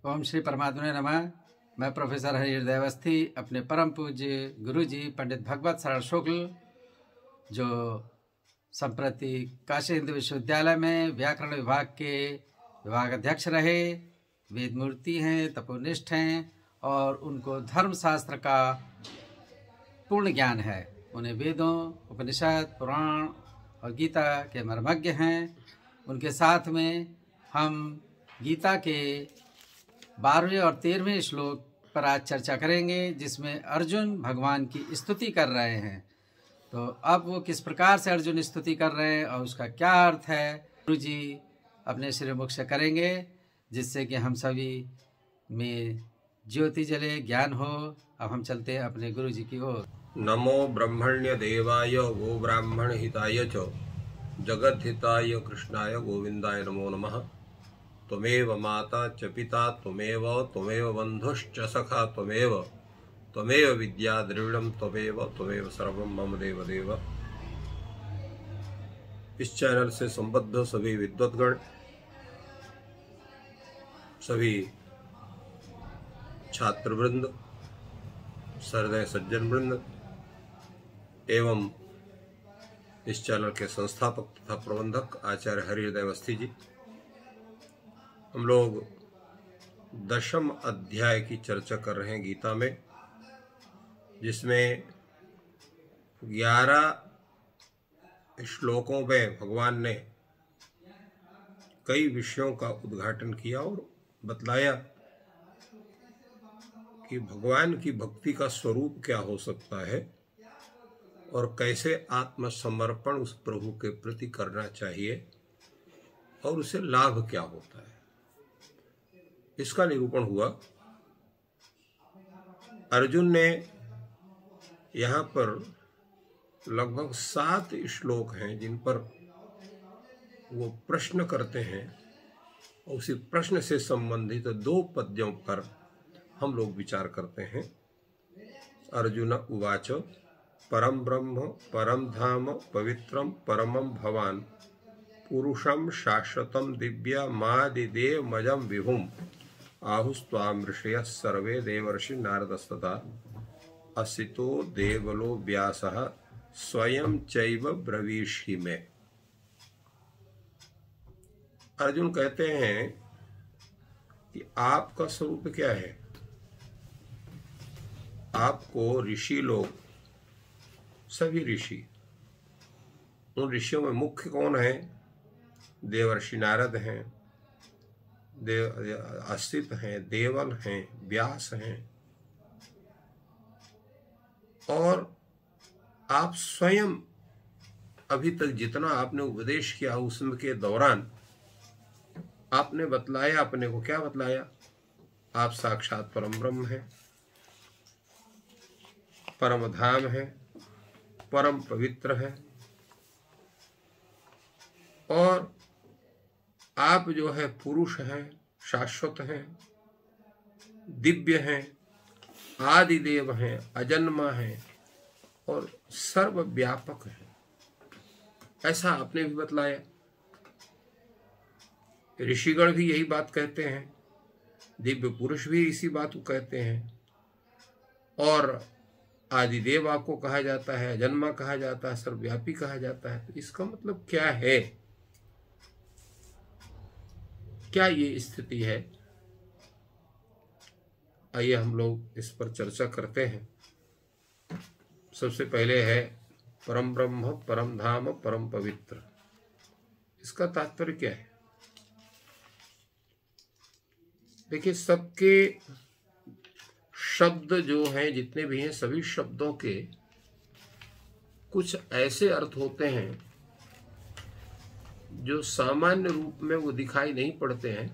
ओम श्री परमात्मा नमः। मैं प्रोफेसर हरिहृदय अवस्थी अपने परम पूज्य गुरु जी पंडित भगवत शरण शुक्ल, जो संप्रति काशी हिंदू विश्वविद्यालय में व्याकरण विभाग के विभाग अध्यक्ष रहे, वेद मूर्ति हैं, तपोनिष्ठ हैं और उनको धर्मशास्त्र का पूर्ण ज्ञान है। उन्हें वेदों, उपनिषद, पुराण और गीता के मर्मज्ञ हैं। उनके साथ में हम गीता के 12वें और 13वें श्लोक पर आज चर्चा करेंगे, जिसमें अर्जुन भगवान की स्तुति कर रहे हैं। तो अब वो किस प्रकार से अर्जुन स्तुति कर रहे हैं और उसका क्या अर्थ है, गुरु जी अपने श्रीमुख से करेंगे, जिससे कि हम सभी में ज्योति जले, ज्ञान हो। अब हम चलते हैं अपने गुरु जी की ओर। नमो ब्रह्मण्य देवाय गो ब्राह्मण हिताय च जगत हिताय कृष्णाय गोविंदाय नमो नमः। त्वमेव माता च पिता त्वमेव बंधुश्च सखा त्वमेव विद्या द्रविणं त्वमेव सर्वं मम देव देव। इस चैनल से संबद्ध सभी विद्वद्गण, सभी छात्रवृंद, सहृदय सज्जन वृंद एवं इस चैनल के संस्थापक तथा प्रबंधक आचार्य हरिहृदय अवस्थी जी, हम लोग 10वें अध्याय की चर्चा कर रहे हैं गीता में, जिसमें 11 श्लोकों में भगवान ने कई विषयों का उद्घाटन किया और बतलाया कि भगवान की भक्ति का स्वरूप क्या हो सकता है और कैसे आत्मसमर्पण उस प्रभु के प्रति करना चाहिए और उसे लाभ क्या होता है। इसका निरूपण हुआ। अर्जुन ने यहाँ पर लगभग 7 श्लोक हैं जिन पर वो प्रश्न करते हैं और उसी प्रश्न से संबंधित 2 पद्यों पर हम लोग विचार करते हैं। अर्जुन उवाच परम ब्रह्म परम धाम पवित्रम परमं भवान पुरुषम शाश्वतम दिव्यमादिदेव मजम विभुम आहुस्त्वाम ऋषयः सर्वे देवर्षि नारदस्तथा असितो देवलो व्यासः स्वयं चैव ब्रवीषि में। अर्जुन कहते हैं कि आपका स्वरूप क्या है। आपको ऋषि लोग, सभी ऋषि, उन ऋषियों में मुख्य कौन है? देवर्षि नारद हैं, असित हैं, देवल हैं, व्यास हैं, और आप स्वयं अभी तक जितना आपने उपदेश किया उसमें के दौरान आपने बतलाया, अपने को क्या बतलाया? आप साक्षात परम ब्रह्म हैं, परम धाम है, परम पवित्र है, और आप जो है पुरुष हैं, शाश्वत हैं, दिव्य हैं, आदिदेव हैं, अजन्मा हैं और सर्वव्यापक हैं। ऐसा आपने भी बतलाया। ऋषिगण भी यही बात कहते हैं, दिव्य पुरुष भी इसी बात को कहते हैं, और आदिदेव आपको कहा जाता है, अजन्मा कहा जाता है, सर्वव्यापी कहा जाता है। तो इसका मतलब क्या है? क्या ये स्थिति है? आइए हम लोग इस पर चर्चा करते हैं। सबसे पहले है परम ब्रह्म परम धाम परम पवित्र। इसका तात्पर्य क्या है? देखिए, सबके शब्द जो हैं, जितने भी हैं, सभी शब्दों के कुछ ऐसे अर्थ होते हैं जो सामान्य रूप में वो दिखाई नहीं पड़ते हैं,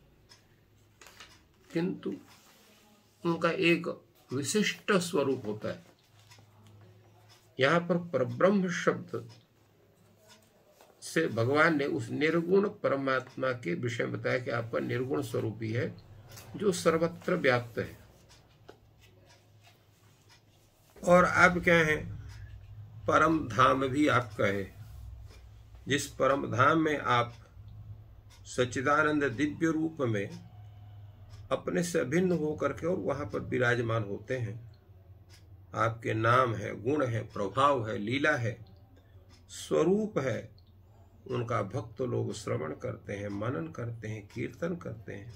किंतु उनका एक विशिष्ट स्वरूप होता है। यहाँ पर परब्रह्म शब्द से भगवान ने उस निर्गुण परमात्मा के विषय में बताया कि आपका निर्गुण स्वरूप ही है, जो सर्वत्र व्याप्त है। और आप क्या हैं? परम धाम भी आपका है, जिस परम धाम में आप सच्चिदानंद दिव्य रूप में अपने से अभिन्न होकर के और वहां पर विराजमान होते हैं। आपके नाम है, गुण है, प्रभाव है, लीला है, स्वरूप है, उनका भक्त लोग श्रवण करते हैं, मनन करते हैं, कीर्तन करते हैं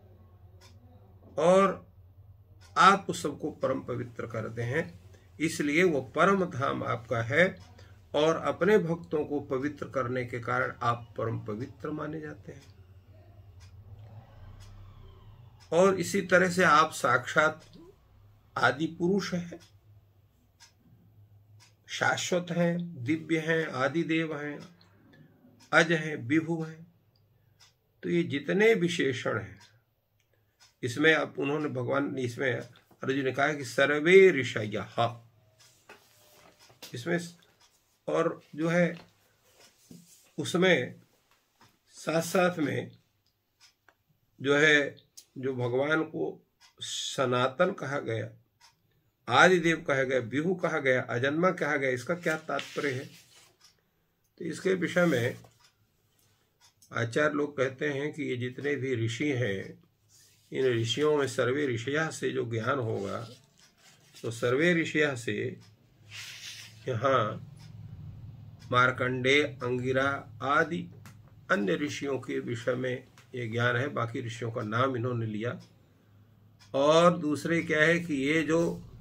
और आप सबको परम पवित्र करते हैं। इसलिए वो परम धाम आपका है और अपने भक्तों को पवित्र करने के कारण आप परम पवित्र माने जाते हैं। और इसी तरह से आप साक्षात आदि पुरुष हैं, शाश्वत हैं, दिव्य हैं, आदि देव हैं, अज हैं, विभु हैं। तो ये जितने विशेषण हैं इसमें अब उन्होंने भगवान ने इसमें अर्जुन ने कहा कि सर्वे ऋषयः, इसमें और जो है उसमें साथ साथ में जो है जो भगवान को सनातन कहा गया, आदिदेव कहा गया, विभु कहा गया, अजन्मा कहा गया, इसका क्या तात्पर्य है? तो इसके विषय में आचार्य लोग कहते हैं कि ये जितने भी ऋषि हैं, इन ऋषियों में सर्वे ऋषिया से जो ज्ञान होगा, तो सर्वे ऋषिया से यहाँ मार्कंडेय, अंगिरा आदि अन्य ऋषियों के विषय में ये ज्ञान है। बाकी ऋषियों का नाम इन्होंने लिया। और दूसरे क्या है कि ये जो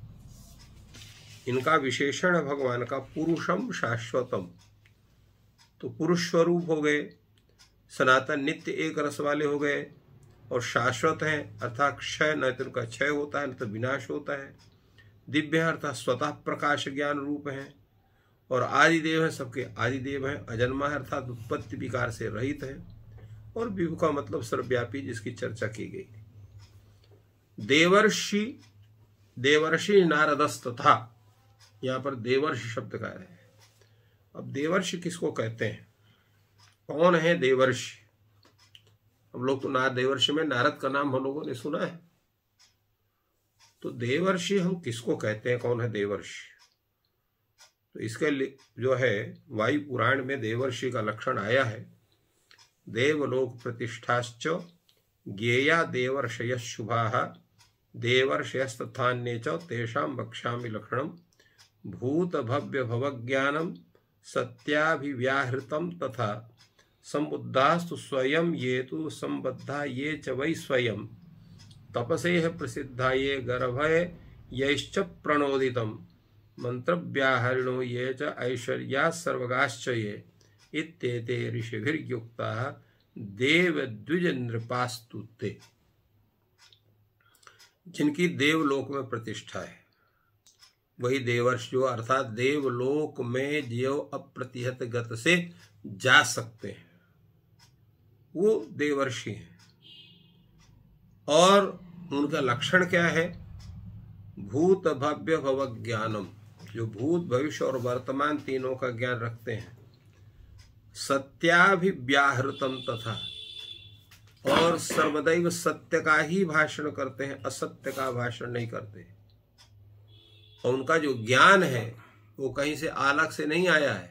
इनका विशेषण है भगवान का, पुरुषम शाश्वतम, तो पुरुष स्वरूप हो गए, सनातन नित्य एक रस वाले हो गए और शाश्वत हैं अर्थात क्षय, न तो उनका क्षय होता है न तो विनाश होता है। दिव्य अर्थात स्वतः प्रकाश ज्ञान रूप हैं और आदिदेव है, सबके आदिदेव हैं। अजन्मा है अर्थात उत्पत्ति विकार से रहित है। और विभु का मतलब सर्वव्यापी, जिसकी चर्चा की गई। देवर्षि नारदस्तथा, यहाँ पर देवर्षि शब्द का है। अब देवर्षि किसको कहते हैं, कौन है देवर्षि? हम लोग तो देवर्षि में नारद का नाम हम लोगों ने सुना है, तो देवर्षि हम किसको कहते हैं, कौन है देवर्षि? तो इसके जो है वायु पुराण में देवर्षि का लक्षण आया है। देवलोक प्रतिष्ठाश्च ज्ञेया देवर्षय शुभाः देवर्षयस्तथान्ये च तेषां वक्ष्यामि लक्षणम् भूत भव्य भवज्ञानम सत्याभिव्याहृतम तथा संबुद्धास्तु स्वयं ये तु संबद्धा ये च वै स्वयं तपसेह प्रसिद्धा ये गर्भये यैश्च प्रणोदितम मंत्रव्याहरणो ये च ऐश्वर्या सर्वगाश्च ये इत्येते ऋषिभिर्युक्ताः देव द्विज नृपास्तुते, जिनकी देवलोक में प्रतिष्ठा है वही देवर्षि, जो अर्थात देवलोक में जो अप्रतिहत गत से जा सकते हैं वो देवर्षि हैं। और उनका लक्षण क्या है? भूत भव्य भवज्ञानम, जो भूत भविष्य और वर्तमान तीनों का ज्ञान रखते हैं। सत्याभिव्याहृतम तथा, और सर्वदैव सत्य का ही भाषण करते हैं, असत्य का भाषण नहीं करते। और उनका जो ज्ञान है वो कहीं से अलग से नहीं आया है।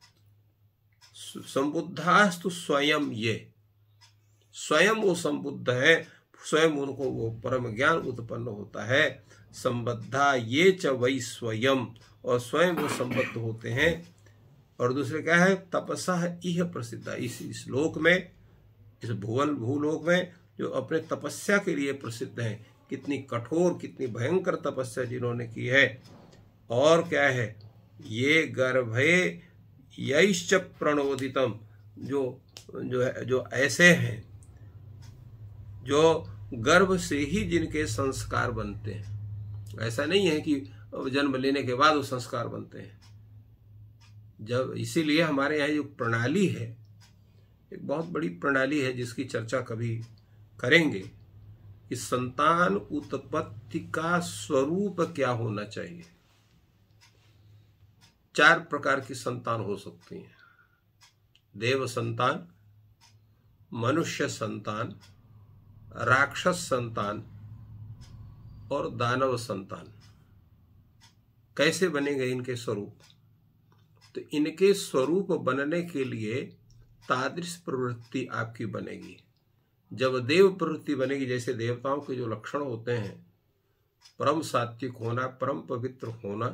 संबुद्धास्तु स्वयं, ये स्वयं वो संबुद्ध है, स्वयं उनको वो परम ज्ञान उत्पन्न होता है। संबद्धा ये च वै स्वयं, और स्वयं वो संबद्ध होते हैं। और दूसरे क्या है? तपसा इह प्रसिद्ध, इस लोक में, इस भूलोक में जो अपने तपस्या के लिए प्रसिद्ध हैं। कितनी कठोर, कितनी भयंकर तपस्या जिन्होंने की है। और क्या है? ये गर्भे यैश्च प्रणोदितम, जो ऐसे हैं जो गर्भ से ही जिनके संस्कार बनते हैं। ऐसा नहीं है कि जन्म लेने के बाद वो संस्कार बनते हैं। जब इसीलिए हमारे यहाँ जो प्रणाली है, एक बहुत बड़ी प्रणाली है जिसकी चर्चा कभी करेंगे कि संतान उत्पत्ति का स्वरूप क्या होना चाहिए। 4 प्रकार की संतान हो सकती हैं: देव संतान, मनुष्य संतान, राक्षस संतान और दानव संतान। कैसे बनेंगे इनके स्वरूप? तो इनके स्वरूप बनने के लिए तादृश प्रवृत्ति आपकी बनेगी। जब देव प्रवृत्ति बनेगी, जैसे देवताओं के जो लक्षण होते हैं, परम सात्विक होना, परम पवित्र होना,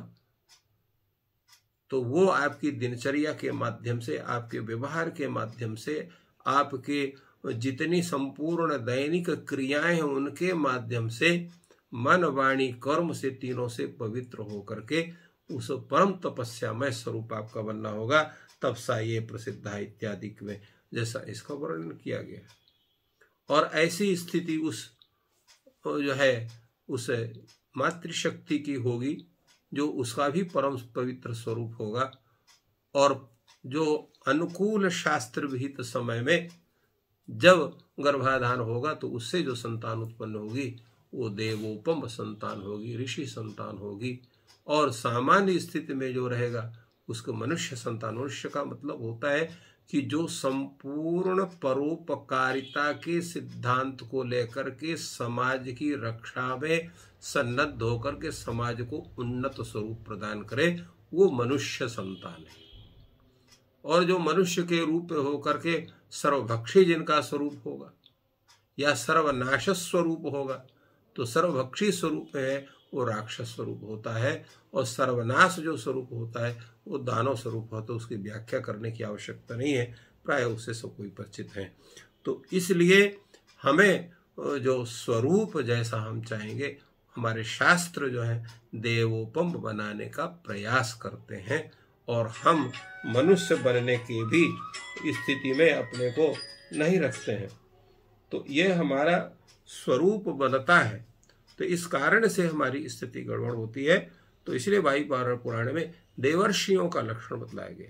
तो वो आपकी दिनचर्या के माध्यम से, आपके व्यवहार के माध्यम से, आपके जितनी संपूर्ण दैनिक क्रियाएं हैं उनके माध्यम से, मन वाणी कर्म से, तीनों से पवित्र होकर के उस परम तपस्यामय स्वरूप आपका बनना होगा। तब सा ये प्रसिद्ध है इत्यादि में जैसा इसका वर्णन किया गया। और ऐसी स्थिति उस जो है उस मातृशक्ति की होगी जो उसका भी परम पवित्र स्वरूप होगा, और जो अनुकूल शास्त्र विहित समय में जब गर्भाधान होगा तो उससे जो संतान उत्पन्न होगी वो देवोपम संतान होगी, ऋषि संतान होगी। और सामान्य स्थिति में जो रहेगा उसको मनुष्य संतान। मनुष्य का मतलब होता है कि जो संपूर्ण परोपकारिता के सिद्धांत को लेकर के समाज की रक्षा में सन्नद्ध होकर के समाज को उन्नत स्वरूप प्रदान करे, वो मनुष्य संतान है। और जो मनुष्य के रूप में होकर के सर्वभक्षी जिनका स्वरूप होगा या सर्वनाश स्वरूप होगा, तो सर्वभक्षी स्वरूप है वो राक्षस स्वरूप होता है, और सर्वनाश जो स्वरूप होता है वो दानव स्वरूप होता है। उसकी व्याख्या करने की आवश्यकता नहीं है, प्राय उससे सब कोई परिचित है। तो इसलिए हमें जो स्वरूप जैसा हम चाहेंगे, हमारे शास्त्र जो है देवोपम बनाने का प्रयास करते हैं, और हम मनुष्य बनने की भी स्थिति में अपने को नहीं रखते हैं। तो ये हमारा स्वरूप बनता है, तो इस कारण से हमारी स्थिति गड़बड़ होती है। तो इसलिए वायुपुराण पुराण में देवर्षियों का लक्षण बतलाया गया।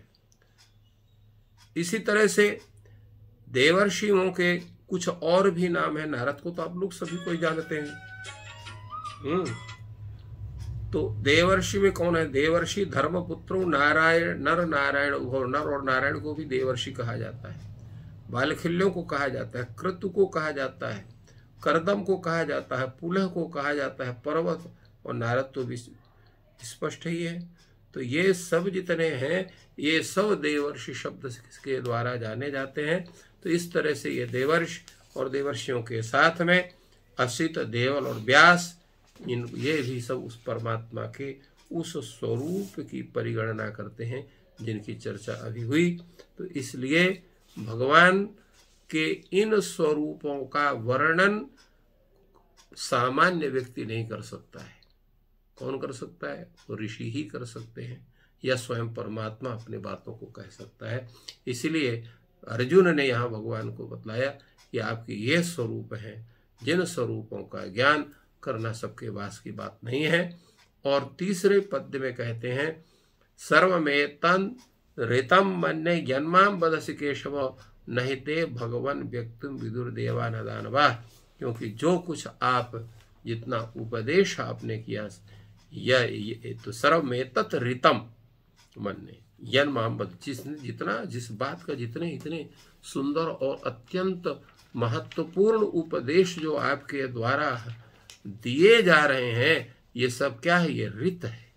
इसी तरह से देवर्षियों के कुछ और भी नाम है। नारद को तो आप लोग सभी कोई जानते हैं। तो देवर्षि में कौन है? देवर्षि धर्मपुत्रो नारायण, नर नारायण उभो। नर और नारायण को भी देवर्षि कहा जाता है। बालखिल्यों को कहा जाता है, कृतु को कहा जाता है, करदम को कहा जाता है, पुलह को कहा जाता है, पर्वत, और नारद तो भी स्पष्ट ही है। तो ये सब जितने हैं ये सब देवर्षि शब्द के द्वारा जाने जाते हैं। तो इस तरह से ये देवर्षि और देवर्षियों के साथ में असित, देवल और व्यास, ये भी सब उस परमात्मा के उस स्वरूप की परिगणना करते हैं जिनकी चर्चा अभी हुई। तो इसलिए भगवान के इन स्वरूपों का वर्णन सामान्य व्यक्ति नहीं कर सकता है। कौन कर सकता है? तो ऋषि ही कर सकते हैं, या स्वयं परमात्मा अपने बातों को कह सकता है। इसलिए अर्जुन ने यहाँ भगवान को बतलाया कि आपके ये स्वरूप हैं, जिन स्वरूपों का ज्ञान करना सबके वास की बात नहीं है। और तीसरे पद्य में कहते हैं, सर्वमेतन ऋतम मन्ये जन्माम बदसि केशव, नहीं ते भगवान व्यक्तिम विदुर देवा न दानवा। क्योंकि जो कुछ आप जितना उपदेश आपने किया, यह तो सर्वमेतत ऋतम मन्ये जन्माम बद, जितना जिस बात का जितने इतने सुंदर और अत्यंत महत्वपूर्ण उपदेश जो आपके द्वारा दिए जा रहे हैं, ये सब क्या है? ये ऋत है।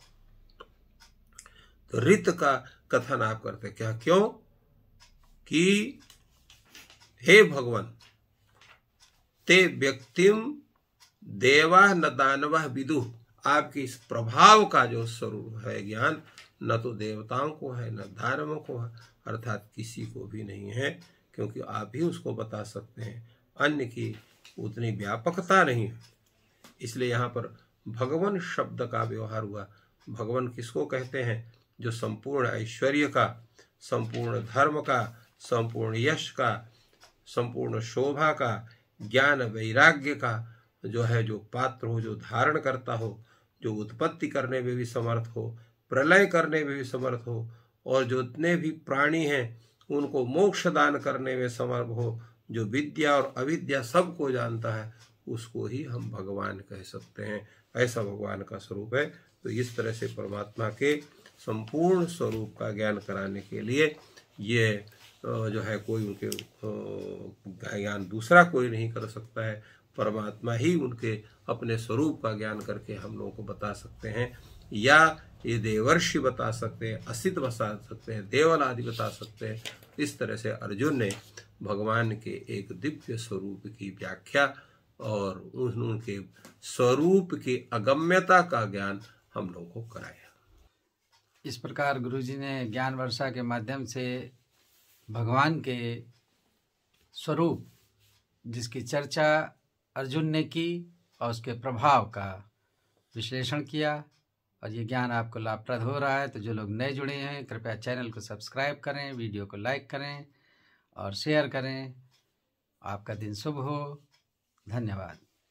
तो ऋत का कथन आप करते क्या? क्यों? कि हे भगवान, ते व्यक्तिम देवा न दानवा विदु। आपके इस प्रभाव का जो स्वरूप है ज्ञान, न तो देवताओं को है न दानवों को है, अर्थात किसी को भी नहीं है, क्योंकि आप ही उसको बता सकते हैं, अन्य की उतनी व्यापकता नहीं है। इसलिए यहाँ पर भगवान शब्द का व्यवहार हुआ। भगवान किसको कहते हैं? जो संपूर्ण ऐश्वर्य का, संपूर्ण धर्म का, संपूर्ण यश का, संपूर्ण शोभा का, ज्ञान वैराग्य का जो है, जो पात्र हो, जो धारण करता हो, जो उत्पत्ति करने में भी समर्थ हो, प्रलय करने में भी समर्थ हो, और जो जितने भी प्राणी हैं उनको मोक्ष दान करने में समर्थ हो, जो विद्या और अविद्या सबको जानता है, उसको ही हम भगवान कह सकते हैं। ऐसा भगवान का स्वरूप है। तो इस तरह से परमात्मा के संपूर्ण स्वरूप का ज्ञान कराने के लिए ये जो है कोई उनके ज्ञान दूसरा कोई नहीं कर सकता है। परमात्मा ही उनके अपने स्वरूप का ज्ञान करके हम लोगों को बता सकते हैं, या ये देवर्षि बता सकते हैं, असित बता सकते हैं, देवल आदि बता सकते हैं। इस तरह से अर्जुन ने भगवान के एक दिव्य स्वरूप की व्याख्या और उनके स्वरूप की अगम्यता का ज्ञान हम लोगों को कराया। इस प्रकार गुरुजी ने ज्ञान वर्षा के माध्यम से भगवान के स्वरूप जिसकी चर्चा अर्जुन ने की और उसके प्रभाव का विश्लेषण किया, और ये ज्ञान आपको लाभप्रद हो रहा है तो जो लोग नए जुड़े हैं कृपया चैनल को सब्सक्राइब करें, वीडियो को लाइक करें और शेयर करें। आपका दिन शुभ हो। धन्यवाद।